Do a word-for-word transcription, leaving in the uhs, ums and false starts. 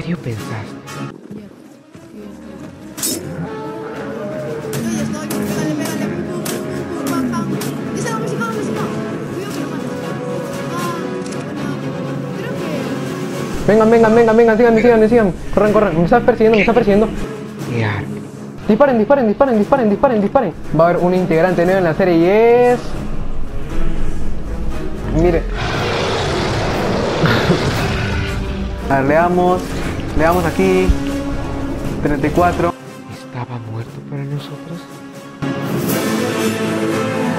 serio pensaste? Vengan, vengan, vengan, vengan, síganme, síganme, síganme. Corran, corran, me está persiguiendo, me está persiguiendo. Qué arco. Disparen, disparen, disparen, disparen, disparen, disparen. Va a haber un integrante nuevo en la serie y es... Mire. A ver, le damos, le damos aquí. treinta y cuatro. ¿Estaba muerto para nosotros?